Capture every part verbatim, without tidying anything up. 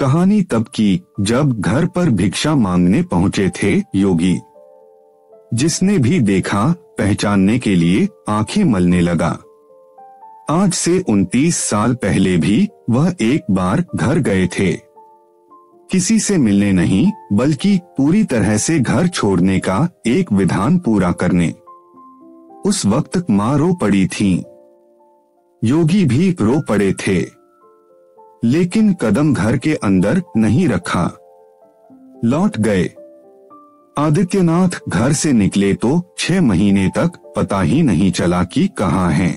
कहानी तब की जब घर पर भिक्षा मांगने पहुंचे थे योगी। जिसने भी देखा पहचानने के लिए आंखें मलने लगा। आज से उनतीस साल पहले भी वह एक बार घर गए थे, किसी से मिलने नहीं बल्कि पूरी तरह से घर छोड़ने का एक विधान पूरा करने। उस वक्त माँ रो पड़ी थीं। योगी भी रो पड़े थे, लेकिन कदम घर के अंदर नहीं रखा, लौट गए। आदित्यनाथ घर से निकले तो छह महीने तक पता ही नहीं चला कि कहाँ हैं।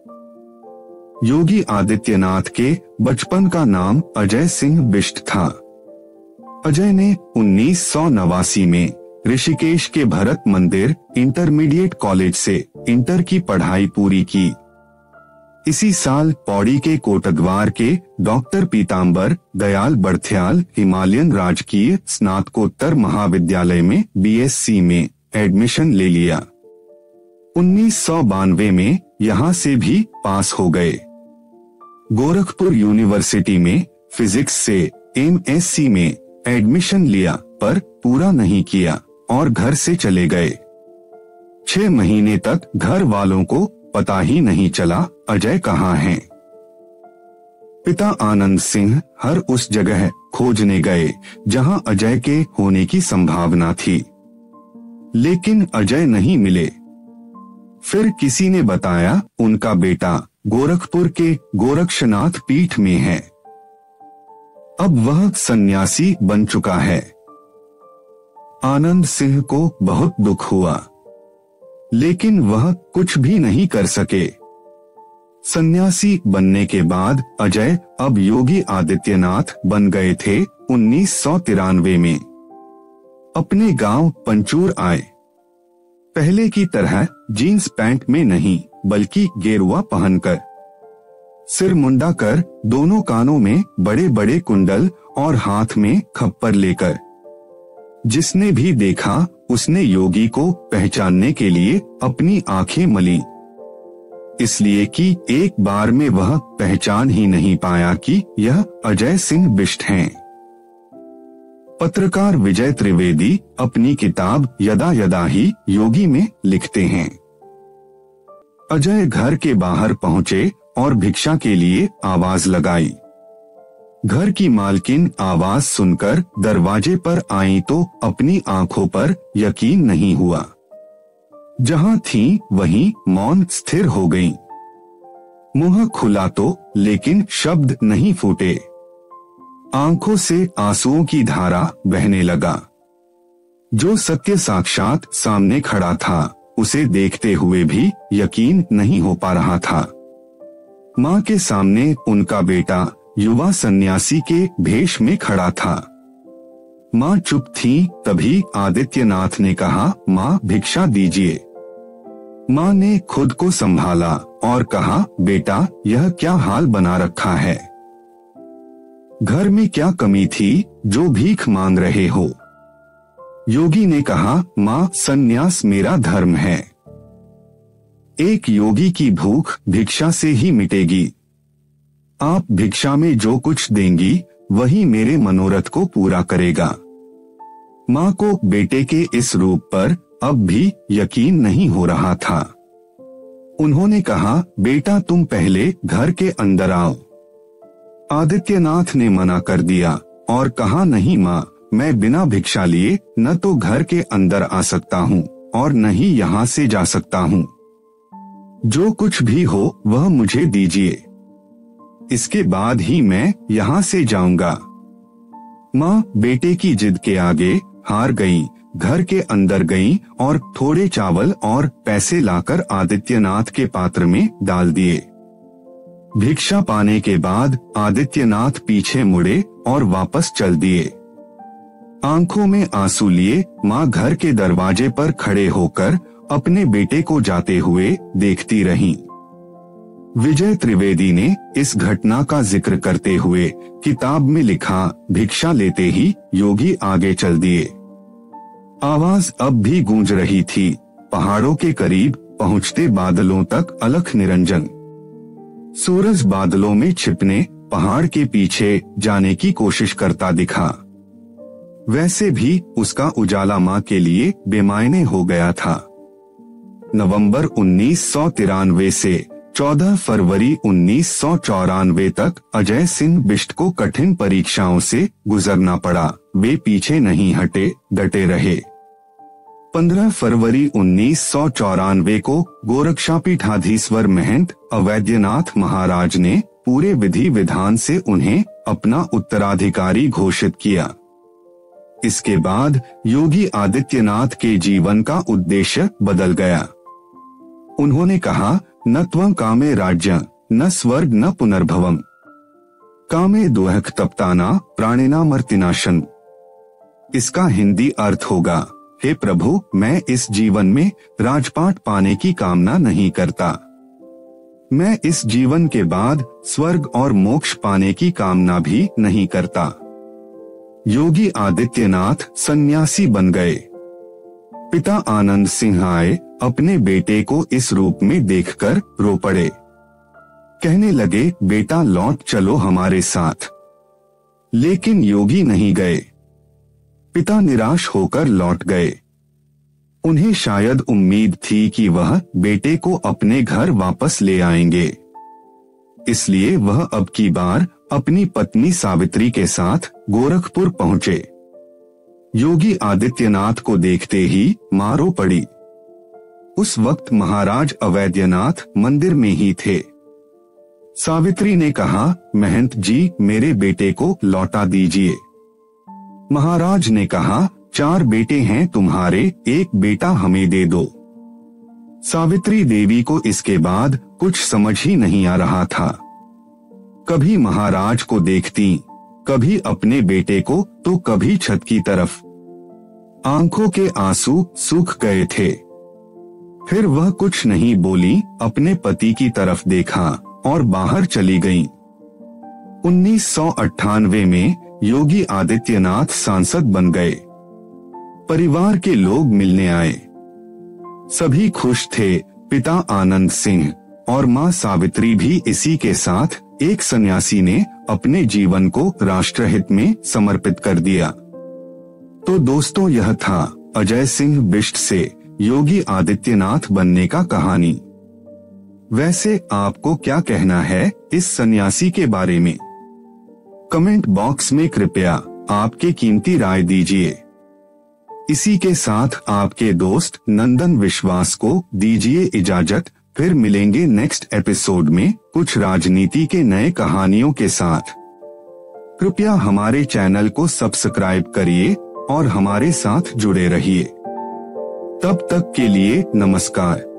योगी आदित्यनाथ के बचपन का नाम अजय सिंह बिष्ट था। अजय ने उन्नीस सौ नवासी में ऋषिकेश के भरत मंदिर इंटरमीडिएट कॉलेज से इंटर की पढ़ाई पूरी की। इसी साल पौड़ी के कोटद्वार के डॉक्टर पीतांबर दयाल बड़थ्याल हिमालयन राजकीय स्नातकोत्तर महाविद्यालय में बीएससी में एडमिशन ले लिया। उन्नीस सौ बानवे में यहाँ से भी पास हो गए। गोरखपुर यूनिवर्सिटी में फिजिक्स से एमएससी में एडमिशन लिया, पर पूरा नहीं किया और घर से चले गए। छह महीने तक घर वालों को पता ही नहीं चला अजय कहाँ हैं। पिता आनंद सिंह हर उस जगह खोजने गए जहां अजय के होने की संभावना थी, लेकिन अजय नहीं मिले। फिर किसी ने बताया उनका बेटा गोरखपुर के गोरक्षनाथ पीठ में है। अब वह सन्यासी बन चुका है। आनंद सिंह को बहुत दुख हुआ, लेकिन वह कुछ भी नहीं कर सके। सन्यासी बनने के बाद अजय अब योगी आदित्यनाथ बन गए थे। उन्नीस सौ तिरानवे में अपने गांव पंचूर आए। पहले की तरह जीन्स पैंट में नहीं बल्कि गेरुआ पहनकर, सिर मुंडा कर, दोनों कानों में बड़े बड़े कुंडल और हाथ में खप्पर लेकर। जिसने भी देखा उसने योगी को पहचानने के लिए अपनी आंखें मली, इसलिए कि एक बार में वह पहचान ही नहीं पाया कि यह अजय सिंह बिष्ट हैं। पत्रकार विजय त्रिवेदी अपनी किताब यदा यदा ही योगी में लिखते हैं, अजय घर के बाहर पहुंचे और भिक्षा के लिए आवाज लगाई। घर की मालकिन आवाज सुनकर दरवाजे पर आई तो अपनी आंखों पर यकीन नहीं हुआ। जहां थी वहीं मौन स्थिर हो गईं। मुंह खुला तो लेकिन शब्द नहीं फूटे। आंखों से आंसुओं की धारा बहने लगा। जो सत्य साक्षात सामने खड़ा था उसे देखते हुए भी यकीन नहीं हो पा रहा था। माँ के सामने उनका बेटा युवा सन्यासी के भेष में खड़ा था। माँ चुप थी, तभी आदित्यनाथ ने कहा, माँ भिक्षा दीजिए। माँ ने खुद को संभाला और कहा, बेटा यह क्या हाल बना रखा है? घर में क्या कमी थी जो भीख मांग रहे हो? योगी ने कहा, माँ सन्यास मेरा धर्म है। एक योगी की भूख भिक्षा से ही मिटेगी। आप भिक्षा में जो कुछ देंगी वही मेरे मनोरथ को पूरा करेगा। माँ को बेटे के इस रूप पर अब भी यकीन नहीं हो रहा था। उन्होंने कहा, बेटा तुम पहले घर के अंदर आओ। आदित्यनाथ ने मना कर दिया और कहा, नहीं माँ, मैं बिना भिक्षा लिए न तो घर के अंदर आ सकता हूँ और न ही यहाँ से जा सकता हूँ। जो कुछ भी हो वह मुझे दीजिए, इसके बाद ही मैं यहाँ से जाऊंगा। माँ बेटे की जिद के आगे हार गई, घर के अंदर गई और थोड़े चावल और पैसे लाकर आदित्यनाथ के पात्र में डाल दिए। भिक्षा पाने के बाद आदित्यनाथ पीछे मुड़े और वापस चल दिए। आंखों में आंसू लिए माँ घर के दरवाजे पर खड़े होकर अपने बेटे को जाते हुए देखती रहीं। विजय त्रिवेदी ने इस घटना का जिक्र करते हुए किताब में लिखा, भिक्षा लेते ही योगी आगे चल दिए। आवाज अब भी गूंज रही थी, पहाड़ों के करीब पहुंचते बादलों तक अलख निरंजन। सूरज बादलों में छिपने पहाड़ के पीछे जाने की कोशिश करता दिखा। वैसे भी उसका उजाला माँ के लिए बेमायने हो गया था। नवंबर उन्नीस सौ तिरानवे से चौदह फरवरी उन्नीस सौ चौरानवे तक अजय सिंह बिष्ट को कठिन परीक्षाओं से गुजरना पड़ा। वे पीछे नहीं हटे, डटे रहे। पंद्रह फरवरी उन्नीस सौ चौरानवे को गोरक्षापीठाधीश्वर महंत अवैद्यनाथ महाराज ने पूरे विधि विधान से उन्हें अपना उत्तराधिकारी घोषित किया। इसके बाद योगी आदित्यनाथ के जीवन का उद्देश्य बदल गया। उन्होंने कहा, न त्वं कामे राज्य न स्वर्ग न पुनर्भवम, कामे दुहक तप्ताना प्राणिना मर्तिनाशन। इसका हिंदी अर्थ होगा, हे प्रभु, मैं इस जीवन में राजपाट पाने की कामना नहीं करता। मैं इस जीवन के बाद स्वर्ग और मोक्ष पाने की कामना भी नहीं करता। योगी आदित्यनाथ सन्यासी बन गए। पिता आनंद सिंह आए, अपने बेटे को इस रूप में देखकर रो पड़े। कहने लगे, बेटा लौट चलो हमारे साथ। लेकिन योगी नहीं गए। पिता निराश होकर लौट गए। उन्हें शायद उम्मीद थी कि वह बेटे को अपने घर वापस ले आएंगे, इसलिए वह अब की बार अपनी पत्नी सावित्री के साथ गोरखपुर पहुंचे। योगी आदित्यनाथ को देखते ही मां रो पड़ी। उस वक्त महाराज अवैद्यनाथ मंदिर में ही थे। सावित्री ने कहा, महंत जी, मेरे बेटे को लौटा दीजिए। महाराज ने कहा, चार बेटे हैं तुम्हारे, एक बेटा हमें दे दो। सावित्री देवी को इसके बाद कुछ समझ ही नहीं आ रहा था। कभी महाराज को देखती, कभी अपने बेटे को, तो कभी छत की तरफ। आंखों के आंसू सूख गए थे। फिर वह कुछ नहीं बोली, अपने पति की तरफ देखा और बाहर चली गईं। उन्नीस सौ अट्ठानवे में योगी आदित्यनाथ सांसद बन गए। परिवार के लोग मिलने आए। सभी खुश थे। पिता आनंद सिंह और मां सावित्री भी इसी के साथ एक सन्यासी ने अपने जीवन को राष्ट्रहित में समर्पित कर दिया। तो दोस्तों, यह था अजय सिंह बिष्ट से योगी आदित्यनाथ बनने का कहानी। वैसे आपको क्या कहना है इस सन्यासी के बारे में? कमेंट बॉक्स में कृपया आपके कीमती राय दीजिए। इसी के साथ आपके दोस्त नंदन विश्वास को दीजिए इजाजत। फिर मिलेंगे नेक्स्ट एपिसोड में कुछ राजनीति के नए कहानियों के साथ। कृपया हमारे चैनल को सब्सक्राइब करिए और हमारे साथ जुड़े रहिए। तब तक के लिए नमस्कार।